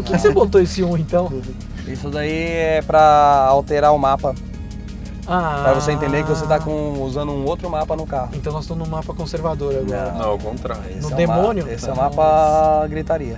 que você botou esse 1 então? Isso daí é pra alterar o mapa. Ah, Pra você entender que você tá usando um outro mapa no carro. Então nós estamos no mapa conservador agora. Não, ao contrário. No demônio? Esse é o mapa gritaria.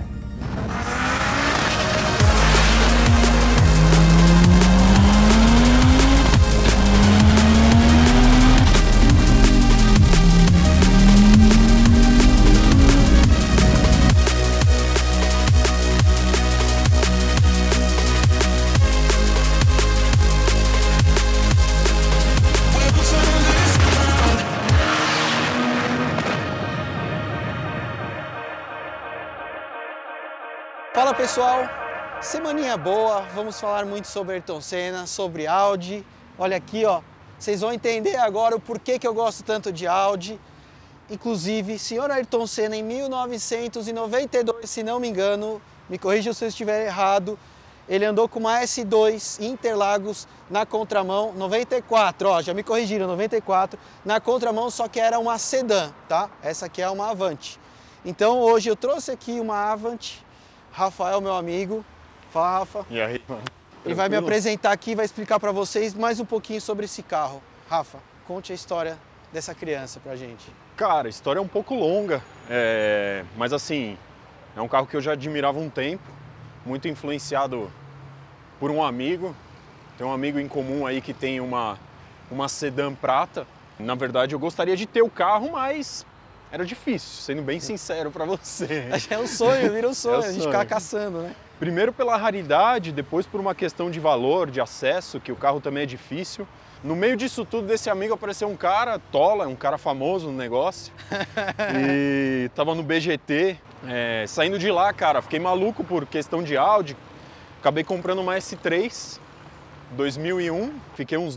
Fala pessoal, semaninha boa, vamos falar muito sobre Ayrton Senna, sobre Audi. Olha aqui ó, vocês vão entender agora o porquê que eu gosto tanto de Audi. Inclusive, senhor Ayrton Senna em 1992, se não me engano, me corrija se eu estiver errado, ele andou com uma S2 Interlagos na contramão, 94, ó, já me corrigiram, 94, na contramão, só que era uma sedã, tá? Essa aqui é uma Avante. Então hoje eu trouxe aqui uma Avante. Rafael, meu amigo. Fala, Rafa. E aí, mano? Ele vai me apresentar aqui e vai explicar para vocês mais um pouquinho sobre esse carro. Rafa, conte a história dessa criança pra gente. Cara, a história é um pouco longa, mas assim, é um carro que eu já admirava um tempo, muito influenciado por um amigo. Tem um amigo em comum aí que tem uma sedã prata. Na verdade, eu gostaria de ter o carro, mas era difícil, sendo bem sincero pra você. É um sonho, vira um sonho, É um a gente sonho. ficar caçando, né? Primeiro pela raridade, depois por uma questão de valor, de acesso, que o carro também é difícil. No meio disso tudo, desse amigo apareceu um cara, Tola, um cara famoso no negócio. E tava no BGT. Saindo de lá, cara, fiquei maluco por questão de Audi. Acabei comprando uma S3, 2001. Fiquei uns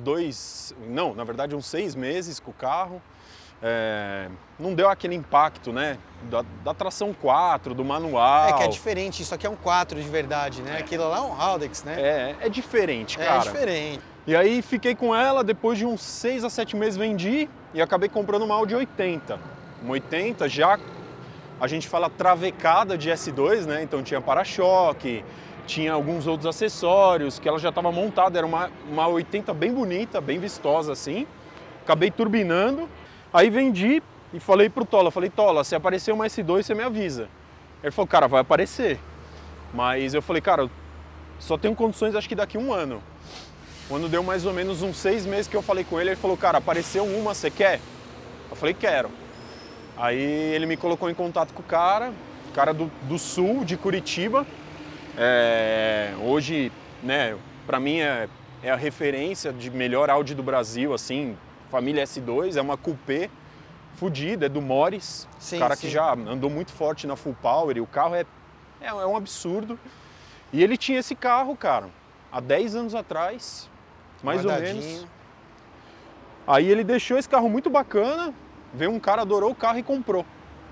6 meses com o carro. Não deu aquele impacto, né? Da tração 4, do manual. É que é diferente, isso aqui é um 4 de verdade, né? Aquilo lá é um Haldex, né? É diferente, cara. É diferente. E aí fiquei com ela, depois de uns 6 a 7 meses vendi e acabei comprando uma Audi 80. Uma 80 já, a gente fala travecada de S2, né? Então tinha para-choque, tinha alguns outros acessórios, que ela já estava montada, era uma 80 bem bonita, bem vistosa assim. Acabei turbinando. Aí vendi e falei pro Tola, Tola, se aparecer uma S2 você me avisa. Ele falou, cara, vai aparecer. Mas eu falei, cara, só tenho condições acho que daqui a um ano. Quando deu mais ou menos uns 6 meses que eu falei com ele, ele falou, cara, apareceu uma, você quer? Eu falei, quero. Aí ele me colocou em contato com o cara do sul, de Curitiba. Hoje, né, pra mim é a referência de melhor Audi do Brasil, assim, família S2, é uma coupé fodida, é do Morris, Sim, cara sim. que já andou muito forte na Full Power, e o carro é um absurdo. E ele tinha esse carro, cara, há 10 anos atrás, mais ou Guardadinho. menos. Aí ele deixou esse carro muito bacana, veio um cara, adorou o carro e comprou.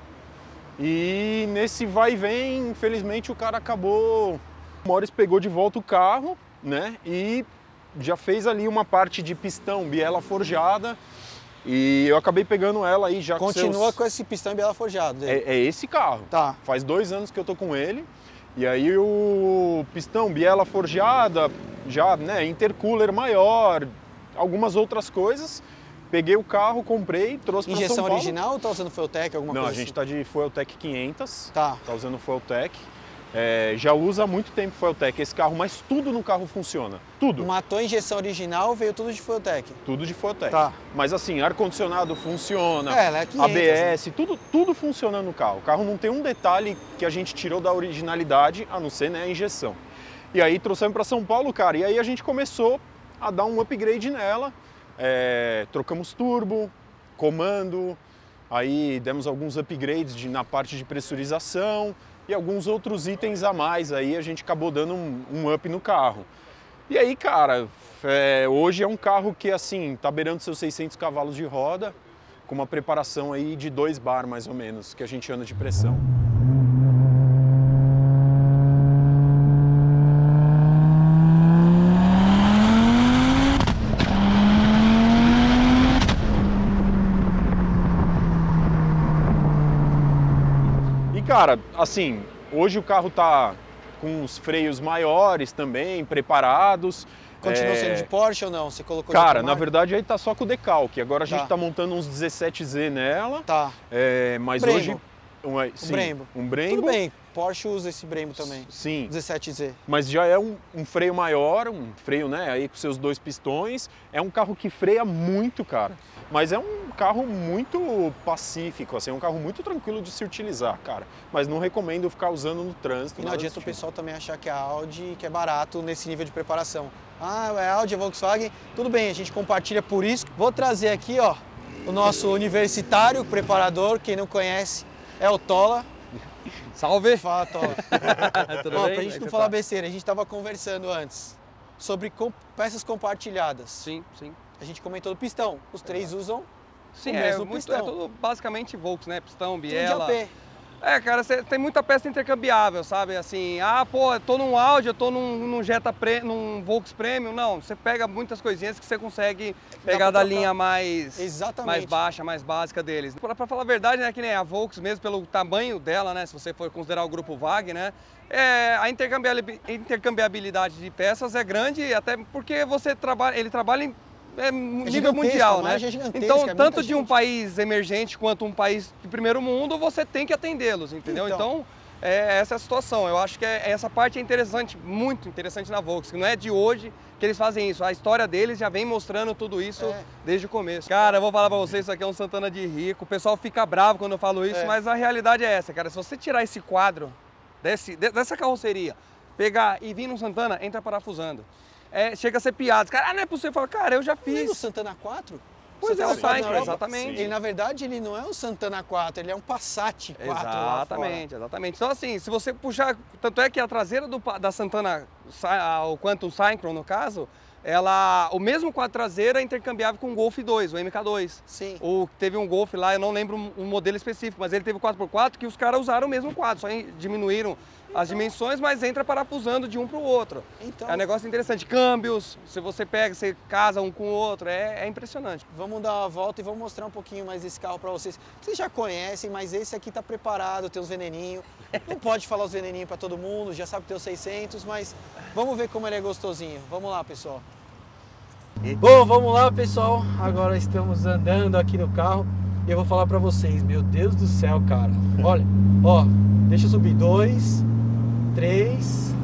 E nesse vai e vem, infelizmente o cara acabou... O Morris pegou de volta o carro, né, e já fez ali uma parte de pistão, biela forjada, e eu acabei pegando ela aí já Continua com esse pistão e biela forjado dele. É esse carro. Tá. Faz 2 anos que eu tô com ele, e aí o pistão, biela forjada, já, né, intercooler maior, algumas outras coisas. Peguei o carro, comprei, trouxe para São Injeção Paulo. original ou tá usando Fueltec, alguma Não, coisa a gente assim? tá de Fueltec 500, Tá. tá usando Fueltec. Já usa há muito tempo Fueltec esse carro, mas tudo no carro funciona, tudo. Matou a injeção original, veio tudo de Fueltec. Tudo de Fueltec. Tá. Mas assim, ar-condicionado funciona, Ela é 500, ABS, tudo funciona no carro. O carro não tem um detalhe que a gente tirou da originalidade, a não ser, né, a injeção. E aí trouxemos para São Paulo, cara, e aí a gente começou a dar um upgrade nela. Trocamos turbo, comando, aí demos alguns upgrades na parte de pressurização e alguns outros itens a mais, aí a gente acabou dando um up no carro. E aí, cara, hoje é um carro que, assim, tá beirando seus 600 cavalos de roda, com uma preparação aí de 2 bar, mais ou menos, que a gente anda de pressão. E, cara, assim, hoje o carro tá com os freios maiores também, preparados. Continua sendo de Porsche ou não? Você colocou de Cara, outra na marca? verdade aí tá só com o decalque. Agora a gente Tá. tá montando uns 17Z nela. Tá. Mas Brembo. hoje... sim, Brembo. Um Brembo. Tudo bem, Porsche usa esse Brembo também. Sim. 17Z. Mas já é um freio maior, um freio, né, aí com seus 2 pistões. É um carro que freia muito, cara. Mas é um carro muito pacífico, assim, é um carro muito tranquilo de se utilizar, cara. Mas não recomendo ficar usando no trânsito. E não nada adianta desse o tipo. pessoal também achar que é Audi, que é barato nesse nível de preparação. Ah, é Audi, é Volkswagen. Tudo bem, a gente compartilha por isso. Vou trazer aqui, ó, o nosso universitário preparador. Quem não conhece é o Tola. Salve! Fala, Tola. Tudo Ó, bem? pra gente não falar besteira, a gente estava conversando antes sobre peças compartilhadas. Sim, sim. A gente comentou do pistão. Os três usam Sim, o é, mesmo muito, pistão. é tudo basicamente Volks, né? Pistão, tudo de biela. AP. É, cara, você tem muita peça intercambiável, sabe? Assim, eu tô num Audi, eu tô num Jetta, num Volks Premium. Não, você pega muitas coisinhas que você consegue pegar da trocar. linha mais Exatamente. baixa, mais básica deles. Pra falar a verdade, né, que nem a Volks mesmo, pelo tamanho dela, né, se você for considerar o grupo VAG, né, a intercambiabilidade de peças é grande, até porque ele trabalha em nível gigantesco, mundial, a né? margem é gigantesca, Então, é muita tanto de um gente. país emergente quanto um país de primeiro mundo, você tem que atendê-los, entendeu? Então, essa é a situação. Eu acho que essa parte é interessante, muito interessante na Volkswagen. Não é de hoje que eles fazem isso. A história deles já vem mostrando tudo isso desde o começo. Cara, eu vou falar pra vocês, isso aqui é um Santana de rico. O pessoal fica bravo quando eu falo isso, mas a realidade é essa, cara. Se você tirar esse quadro dessa carroceria, pegar e vir no Santana, entra parafusando. Chega a ser piada. Cara, não é possível. Fala, cara, eu já Não é no fiz. Santana 4? Pois é, o Santana Cycler, Europa? exatamente. Ele, na verdade, ele não é um Santana 4, ele é um Passat 4 lá fora. Exatamente, exatamente. Então, assim, se você puxar... Tanto é que a traseira da Santana, o Quantum Syncron, no caso, o mesmo quadro traseiro é intercambiável com o Golf 2, o MK2. Sim. Teve um Golf lá, eu não lembro um modelo específico, mas ele teve o 4x4 que os caras usaram o mesmo quadro, só diminuíram as dimensões, mas entra parafusando de um para o outro. Então, É um negócio interessante. Câmbios, se você pega, você casa um com o outro, é impressionante. vamos dar uma volta e vamos mostrar um pouquinho mais desse carro para vocês. Vocês já conhecem, mas esse aqui tá preparado, tem os veneninhos. Não pode falar os veneninhos para todo mundo, já sabe que tem os 600, mas vamos ver como ele é gostosinho. Vamos lá, pessoal. Bom, vamos lá, pessoal. Agora estamos andando aqui no carro e eu vou falar pra vocês. Meu Deus do céu, cara. Olha, ó, deixa eu subir. 2, 3,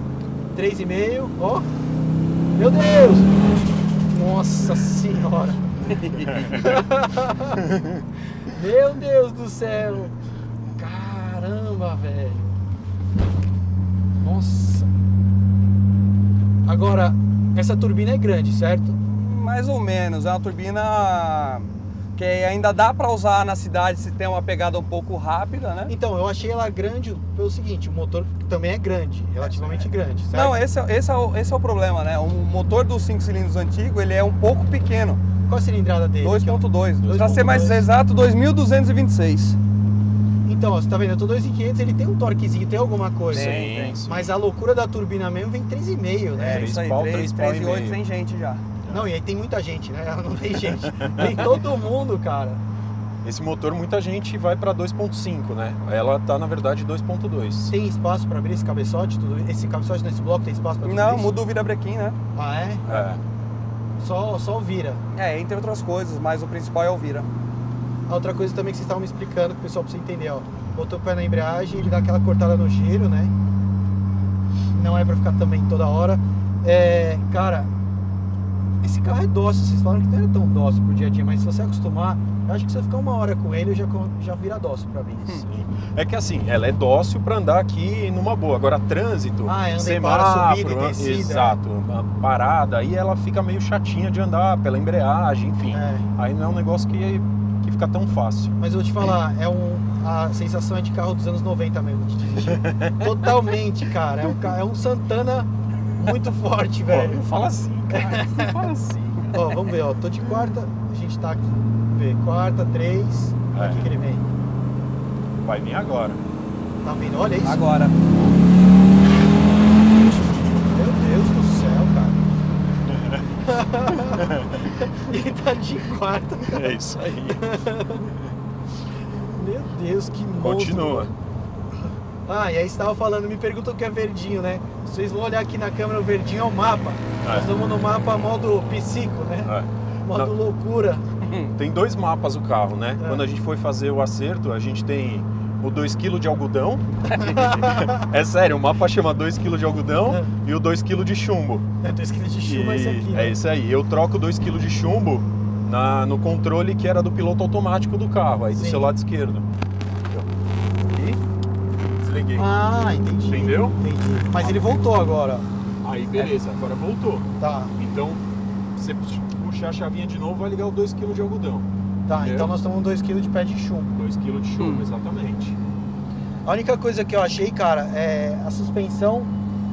3,5. Ó, meu Deus. Nossa senhora. Meu Deus do céu. Caramba, velho. Nossa. Agora, essa turbina é grande, certo? Mais ou menos, é uma turbina que ainda dá para usar na cidade se tem uma pegada um pouco rápida, né? Então, eu achei ela grande pelo seguinte, o motor também é grande, relativamente grande, certo? Não, esse é o problema, né? O motor dos 5 cilindros antigo, ele é um pouco pequeno, Qual a cilindrada dele? 2.2. Para ser 2.2. mais exato, 2.226. Então, ó, você tá vendo, eu tô 2.500, ele tem um torquezinho, tem alguma coisa. Tem, sim. Mas a loucura da turbina mesmo vem 3,5, né? É, Isso aí, 3 pau e 3,8 meio. tem gente já. Não, e aí tem muita gente, né? Ela não tem gente. Tem todo mundo, cara. Esse motor, muita gente vai para 2.5, né? Ela tá, na verdade, 2.2. Tem espaço pra abrir esse cabeçote? Esse cabeçote nesse bloco tem espaço pra tudo Não, isso? muda o virabrequim, né? Ah, é? É. Só vira. Entre outras coisas, mas o principal é o vira. A outra coisa também que vocês estavam me explicando, que o pessoal precisa entender, ó. Botou o pé na embreagem, ele dá aquela cortada no giro, né? Não é pra ficar também toda hora. Cara, esse carro é dócil, vocês falaram que não era tão dócil pro dia a dia, mas se você acostumar, eu acho que se você ficar uma hora com ele, já vira dócil pra mim. Sim. É que assim, ela é dócil para andar aqui numa boa. Agora, trânsito, anda e para, subida e descida. exato, uma parada, aí ela fica meio chatinha de andar pela embreagem, enfim. Aí não é um negócio que fica tão fácil. Mas eu vou te falar, a sensação é de carro dos anos 90 mesmo, de dirigir. Totalmente, cara. É um Santana muito forte, velho. Não fala assim, cara. Não fala assim. Ó, vamos ver, ó. Tô de quarta, a gente tá aqui. Vamos ver, quarta, 3. Aqui que ele vem. Vai vir agora. Tá vendo? Olha isso. Agora. Meu Deus do céu, cara. Ele tá de quarta. É isso aí. Meu Deus, que monstro. Continua. Ah, e aí você tava falando, me perguntam o que é verdinho, né? Vocês vão olhar aqui na câmera, o verdinho é o mapa. Nós estamos no mapa modo psico, né? Modo loucura. Tem 2 mapas o carro, né? Quando a gente foi fazer o acerto, a gente tem o 2 kg de algodão. É sério, o mapa chama 2 kg de algodão e o 2 kg de chumbo. 2 kg de chumbo é esse aqui, né? É isso aí. Eu troco 2 kg de chumbo no controle que era do piloto automático do carro, aí do seu lado esquerdo. E desliguei. Ah, entendi. Entendeu? Entendi. Mas ele voltou agora. Aí beleza, agora voltou. Tá. Então, você puxar a chavinha de novo, vai ligar o 2 kg de algodão. Tá, entendeu? então nós estamos com 2 kg de pé de chumbo. 2 kg de chumbo, exatamente. A única coisa que eu achei, cara, é a suspensão.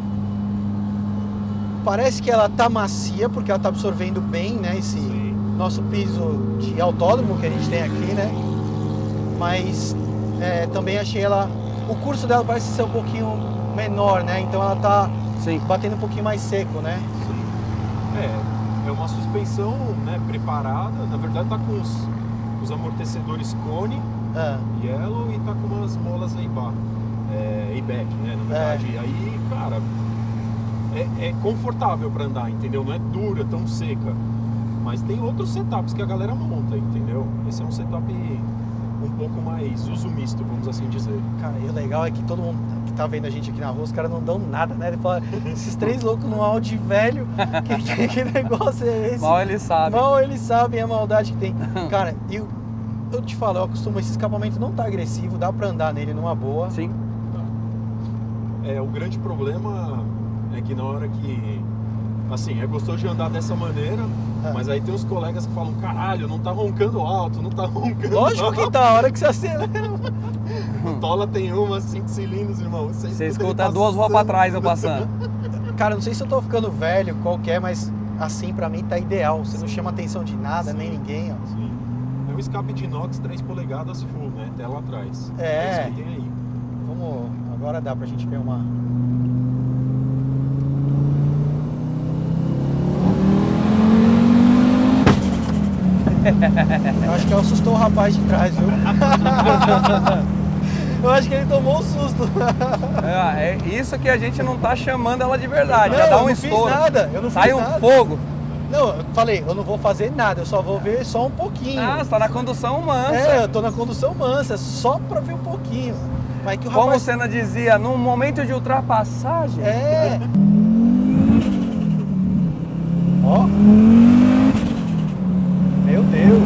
Parece que ela tá macia, porque ela tá absorvendo bem, né, esse nosso piso de autódromo que a gente tem aqui, né? Mas também achei ela... O curso dela parece ser um pouquinho menor, né? Então ela tá batendo um pouquinho mais seco, né? Sim. É uma suspensão, né, preparada. Na verdade tá com os amortecedores Cone, Yellow, e tá com umas molas ABAC, né, na verdade. E aí, cara, é confortável para andar, entendeu? Não é dura, tão seca. Mas tem outros setups que a galera monta, entendeu? Esse é um setup um pouco mais uso misto, vamos assim dizer. Cara, e o legal é que todo mundo que tá vendo a gente aqui na rua, os caras não dão nada, né? Ele fala, esses 3 loucos no Audi velho, que negócio é esse? Mal eles sabem. Mal eles sabem a maldade que tem. Cara, eu te falo, eu acostumo, esse escapamento não tá agressivo, dá pra andar nele numa boa. Sim. O grande problema é que na hora que... Assim, é gostoso de andar dessa maneira, mas aí tem uns colegas que falam, caralho, não tá roncando alto, não tá roncando Lógico alto. que tá, a hora que você acelera. O Tola tem 5 cilindros, irmão. Você escuta 2 ruas pra trás eu passando. Cara, não sei se eu tô ficando velho, qualquer, mas assim pra mim tá ideal. Você não chama atenção de nada, nem ninguém, ó. Sim. É um escape de inox 3 polegadas full, né? Até lá atrás. É. Isso que tem aí. Vamos, agora dá pra gente ver uma... Eu acho que assustou o rapaz de trás, viu? Eu acho que ele tomou um susto. É isso que a gente não tá chamando ela de verdade. Não, já dá eu um não estouro. fiz nada, eu não Sai fiz um nada. fogo. Não, eu falei, eu não vou fazer nada, eu só vou ver só um pouquinho. Ah, você tá na condução mansa. É, eu tô na condução mansa, só pra ver um pouquinho. Mas que o Como o rapaz... Senna dizia, num momento de ultrapassagem. É. Ó. Meu Deus.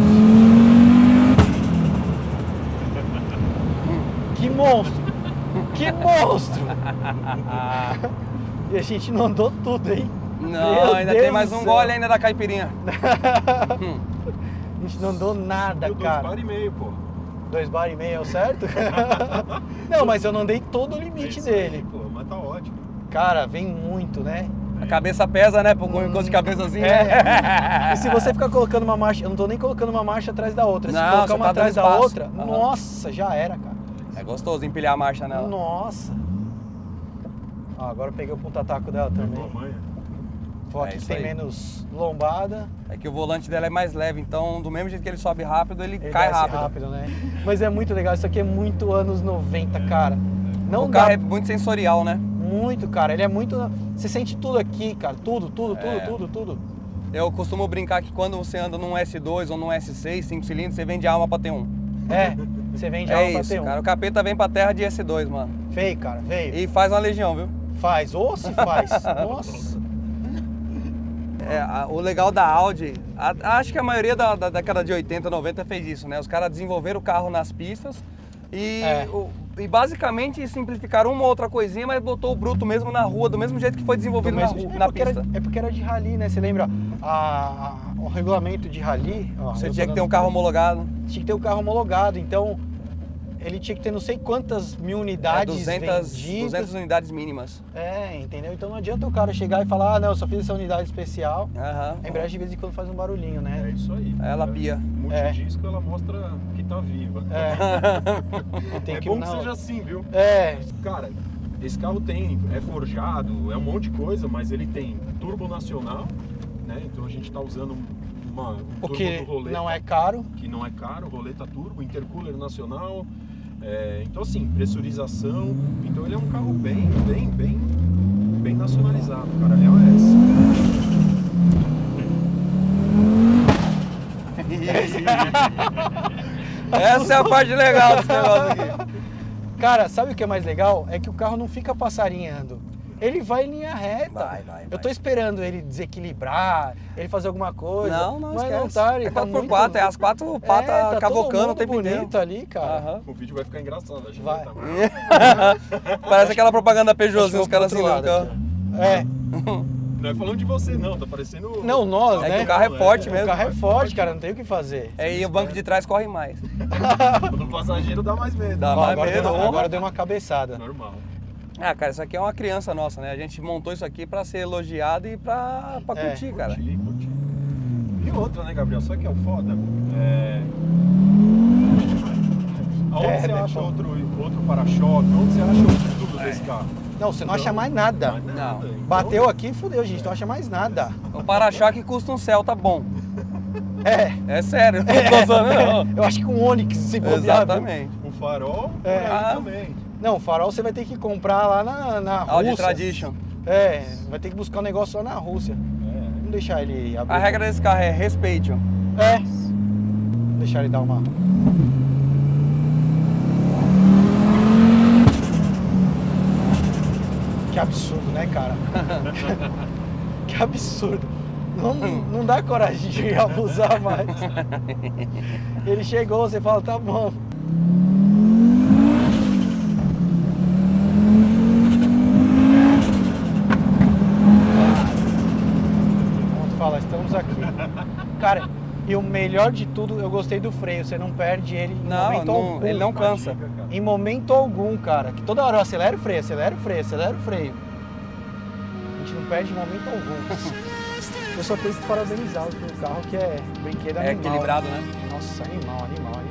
Que monstro. Que monstro. E a gente não andou tudo, hein? Não, Meu ainda Deus tem mais do um céu. gole ainda da caipirinha. A gente não andou nada, Deu cara. 2,5 bar, pô. 2,5 bar é o certo? Não, mas eu não dei todo o limite isso aí, dele. pô, mas tá ótimo. Cara, vem muito, né? A cabeça pesa, né? Por coisa de cabeça assim, né? É. E se você ficar colocando uma marcha, eu não tô nem colocando uma marcha atrás da outra. Se Não, colocar você uma tá atrás dando da espaço. outra, Aham. nossa, já era, cara. É gostoso empilhar a marcha nela. Nossa. Ó, agora eu peguei o ponta-taco dela também. Pô, manha. Pô, aqui isso tem aí. menos lombada. É que o volante dela é mais leve, então do mesmo jeito que ele sobe rápido, ele Ele cai desce rápido. né? Mas é muito legal, isso aqui é muito anos 90, cara. Não O dá carro é muito sensorial, né? muito, cara. Ele é muito... Você sente tudo aqui, cara. Tudo. É. Eu costumo brincar que quando você anda num S2 ou num S6, 5 cilindros, você vende alma pra ter um. É, você vende É alma pra isso, ter um. cara. O capeta vem pra terra de S2, mano. Veio, cara, veio. E faz uma legião, viu? Faz, ou se faz. Nossa. O legal da Audi, acho que a maioria da década de 80, 90 fez isso, né? Os caras desenvolveram o carro nas pistas e, e basicamente simplificaram uma ou outra coisinha, mas botou o bruto mesmo na rua, do mesmo jeito que foi desenvolvido na pista. É porque era de rally, né? Você lembra? O regulamento de rally... Ó, Você tinha que ter um carro homologado. Tinha que ter um carro homologado, então... Ele tinha que ter não sei quantas mil unidades 200 unidades mínimas. É, entendeu? Então não adianta o cara chegar e falar, ah, não, eu só fiz essa unidade especial. Aham. A embreagem de vez em quando faz um barulhinho, né? É isso aí. Ela pia. Multidisco, ela mostra que tá viva. Tem É que, bom não. que seja assim, viu? É, Cara, esse carro é forjado, é um monte de coisa, mas ele tem turbo nacional, né? Então a gente tá usando um o turbo que do roleta, não é caro. que não é caro, roleta turbo, intercooler nacional, Então assim, pressurização, então ele é um carro bem nacionalizado, cara, a real é essa. Essa é a parte legal desse negócio aqui. Cara, sabe o que é mais legal? É que o carro não fica passarinhando. Ele vai em linha reta. Vai. Eu tô esperando ele desequilibrar, ele fazer alguma coisa. Não mas esquece. não tá. Ele É tá 4x4, é as 4 patas tá cavocando o todo tempo mundo inteiro. bonito ali, cara. Aham. O vídeo vai ficar engraçado, a gente Vai. Parece aquela propaganda da Peugeot, assim, Acho os que eu caras vou assim, pro não, lado carro. É. Não é falando de você não, tá parecendo... Não, nós, É né? que o carro é forte O mesmo. carro é forte, cara, não tem o que fazer. E o banco de trás corre mais. No passageiro dá mais medo. Dá Ó, mais agora, medo, agora deu uma cabeçada. Normal. Ah, cara, isso aqui é uma criança nossa, né? A gente montou isso aqui pra ser elogiado e pra curtir, cara. Curti. E outra, né, Gabriel? Só que é o foda. Aonde você né, acha pô? outro para-choque? Onde você acha outro tudo desse carro? Não, você não acha mais nada. Mais nada. Então, Bateu aqui e fudeu, gente. Não acha mais nada. O para-choque custa um Celta bom. É. É sério, não tô zoando não. Eu acho que um Onix se bobear. Exatamente. um farol É. por aí também. Não, o farol você vai ter que comprar lá na Audi Rússia. Tradition. É, vai ter que buscar um negócio lá na Rússia. Vamos deixar ele abrir. A regra desse carro é respeite. É. Vamos deixar ele dar uma... Que absurdo, né, cara? Que absurdo. Não dá coragem de abusar mais. Ele chegou, você fala, tá bom. Vamos falar, estamos aqui. Cara, e o melhor de tudo, eu gostei do freio. Você não perde ele em momento algum. Ele não cansa. Em momento algum, cara. Que toda hora eu acelero o freio, acelero o freio, acelero o freio. A gente não perde em momento algum. Eu só tenho que parabenizá-lo pelo carro, que é brinquedo É animal. equilibrado, né? Nossa, animal.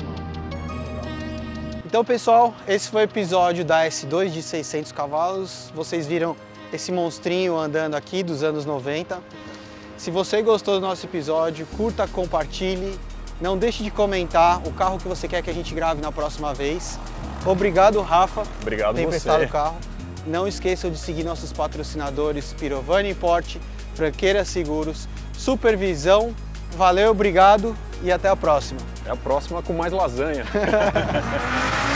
Então, pessoal, esse foi o episódio da S2 de 600 cavalos. Vocês viram esse monstrinho andando aqui dos anos 90. Se você gostou do nosso episódio, curta, compartilhe. Não deixe de comentar o carro que você quer que a gente grave na próxima vez. Obrigado, Rafa, Obrigado por ter você. emprestado o carro. Não esqueçam de seguir nossos patrocinadores Pirovani Import, Franqueira Seguros, Supervisão. Valeu, obrigado e até a próxima. Até a próxima com mais lasanha.